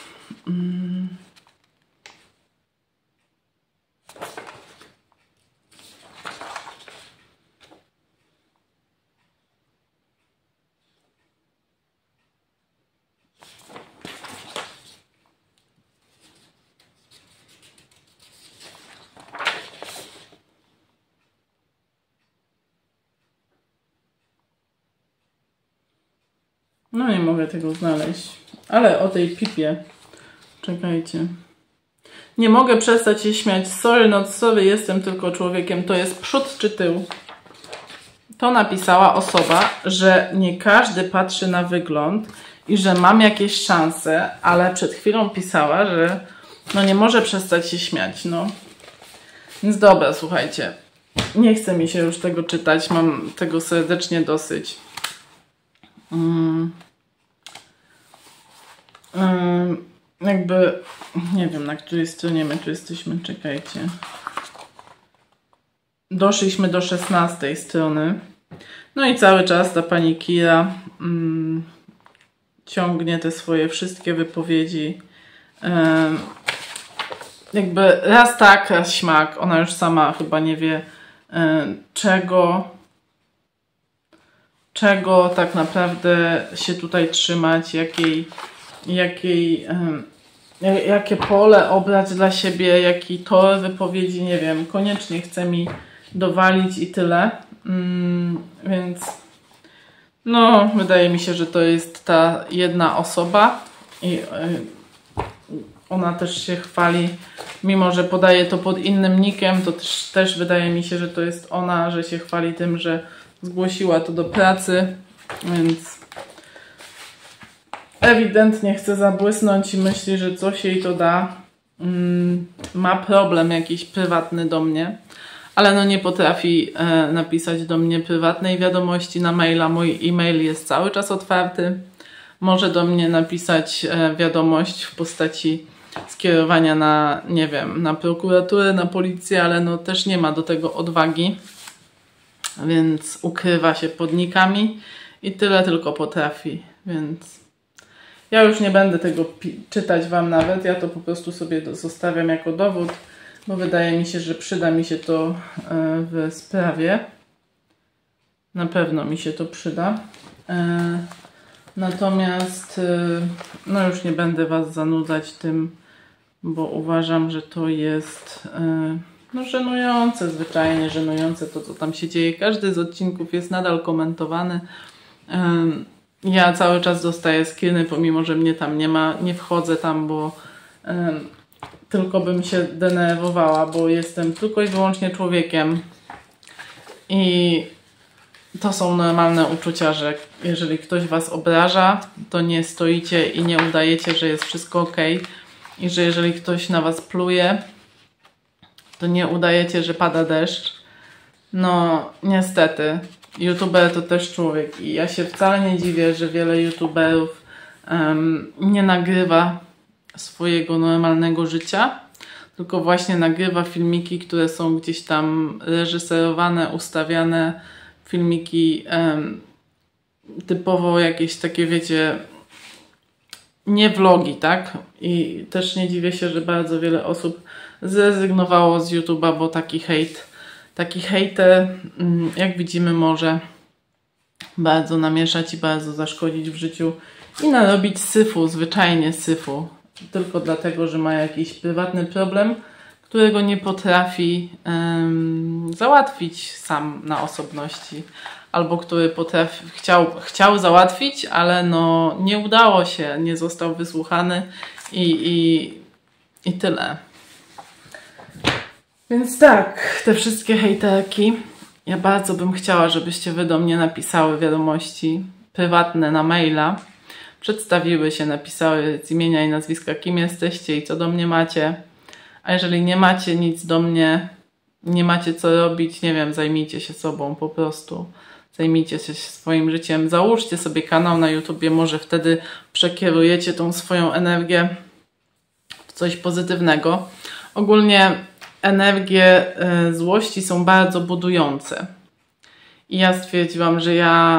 S2: No nie mogę tego znaleźć. Ale o tej pipie. Czekajcie. Nie mogę przestać się śmiać. Sorry, not sorry, jestem tylko człowiekiem. To jest przód czy tył? To napisała osoba, że nie każdy patrzy na wygląd i że mam jakieś szanse, ale przed chwilą pisała, że no nie może przestać się śmiać. No. Więc dobra, słuchajcie. Nie chce mi się już tego czytać. Mam tego serdecznie dosyć. Jakby, nie wiem na której stronie my tu jesteśmy, czekajcie. Doszliśmy do 16 strony. No i cały czas ta pani Kira ciągnie te swoje wszystkie wypowiedzi. Jakby raz tak, raz śmak. Ona już sama chyba nie wie czego tak naprawdę się tutaj trzymać, jakie pole obrać dla siebie, jaki tor wypowiedzi, nie wiem, koniecznie chce mi dowalić i tyle. Więc no, wydaje mi się, że to jest ta jedna osoba i ona też się chwali, mimo że podaje to pod innym nickiem, to też wydaje mi się, że to jest ona, że się chwali tym, że zgłosiła to do pracy, więc ewidentnie chce zabłysnąć i myśli, że coś jej to da. Ma problem jakiś prywatny do mnie, ale no nie potrafi napisać do mnie prywatnej wiadomości na maila. Mój e-mail jest cały czas otwarty. Może do mnie napisać wiadomość w postaci skierowania na, nie wiem, na prokuraturę, na policję, ale no też nie ma do tego odwagi, więc ukrywa się pod nikami i tyle tylko potrafi, więc ja już nie będę tego czytać wam nawet, ja to po prostu sobie zostawiam jako dowód, bo wydaje mi się, że przyda mi się to w sprawie. Na pewno mi się to przyda. Natomiast no już nie będę was zanudzać tym, bo uważam, że to jest no żenujące, zwyczajnie żenujące to, co tam się dzieje. Każdy z odcinków jest nadal komentowany. Ja cały czas dostaję screeny, pomimo że mnie tam nie ma. Nie wchodzę tam, bo tylko bym się denerwowała, bo jestem tylko i wyłącznie człowiekiem. I to są normalne uczucia, że jeżeli ktoś was obraża, to nie stoicie i nie udajecie, że jest wszystko ok. I że jeżeli ktoś na was pluje, to nie udajecie, że pada deszcz. No niestety, youtuber to też człowiek i ja się wcale nie dziwię, że wiele youtuberów nie nagrywa swojego normalnego życia, tylko właśnie nagrywa filmiki, które są gdzieś tam reżyserowane, ustawiane, filmiki typowo jakieś takie, wiecie, nie vlogi, tak? I też nie dziwię się, że bardzo wiele osób zrezygnowało z YouTube'a, bo taki hejt, jak widzimy, może bardzo namieszać i bardzo zaszkodzić w życiu i narobić syfu, zwyczajnie syfu, tylko dlatego, że ma jakiś prywatny problem, którego nie potrafi załatwić sam na osobności, albo który chciał załatwić, ale no nie udało się, nie został wysłuchany i tyle. Więc tak, te wszystkie hejterki, ja bardzo bym chciała, żebyście wy do mnie napisały wiadomości prywatne na maila, przedstawiły się, napisały z imienia i nazwiska, kim jesteście i co do mnie macie. A jeżeli nie macie nic do mnie, nie macie co robić, nie wiem, zajmijcie się sobą po prostu. Zajmijcie się swoim życiem. Załóżcie sobie kanał na YouTubie, może wtedy przekierujecie tą swoją energię w coś pozytywnego. Ogólnie energie złości są bardzo budujące. I ja stwierdziłam, że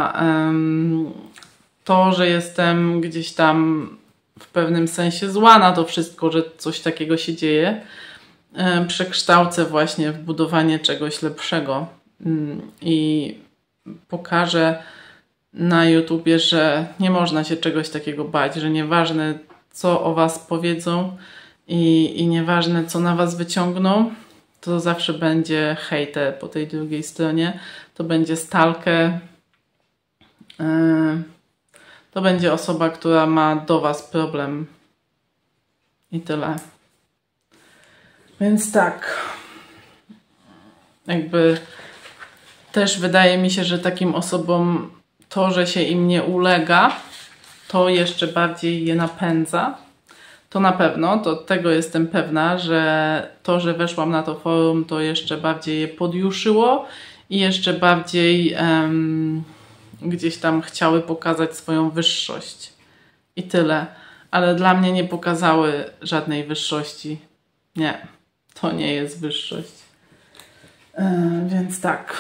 S2: to, że jestem gdzieś tam w pewnym sensie zła na to wszystko, że coś takiego się dzieje, przekształcę właśnie w budowanie czegoś lepszego i pokażę na YouTubie, że nie można się czegoś takiego bać, że nieważne co o was powiedzą i nieważne co na was wyciągną, to zawsze będzie hejter po tej drugiej stronie, to będzie stalker, to będzie osoba, która ma do was problem i tyle. Więc tak, jakby też wydaje mi się, że takim osobom to, że się im nie ulega, to jeszcze bardziej je napędza. To na pewno, to tego jestem pewna, że to, że weszłam na to forum, to jeszcze bardziej je podjuszyło i jeszcze bardziej gdzieś tam chciały pokazać swoją wyższość. I tyle. Ale dla mnie nie pokazały żadnej wyższości. Nie, to nie jest wyższość. Więc tak.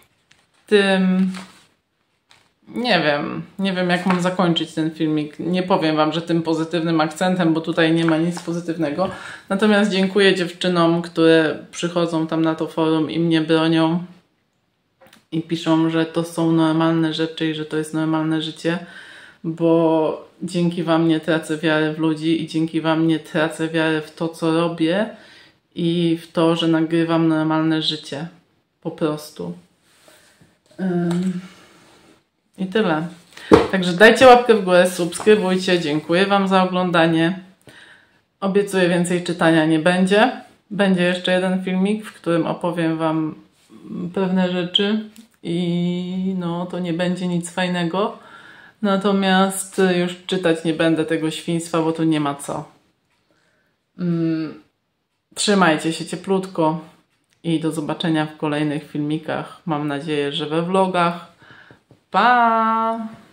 S2: Nie wiem jak mam zakończyć ten filmik. Nie powiem wam, że tym pozytywnym akcentem, bo tutaj nie ma nic pozytywnego. Natomiast dziękuję dziewczynom, które przychodzą tam na to forum i mnie bronią i piszą, że to są normalne rzeczy i że to jest normalne życie, bo dzięki wam nie tracę wiary w ludzi i dzięki wam nie tracę wiary w to, co robię i w to, że nagrywam normalne życie. Po prostu. I tyle. Także dajcie łapkę w górę, subskrybujcie. Dziękuję wam za oglądanie. Obiecuję, więcej czytania nie będzie. Będzie jeszcze jeden filmik, w którym opowiem wam pewne rzeczy i no to nie będzie nic fajnego. Natomiast już czytać nie będę tego świństwa, bo tu nie ma co. Trzymajcie się cieplutko i do zobaczenia w kolejnych filmikach. Mam nadzieję, że we vlogach. Pa!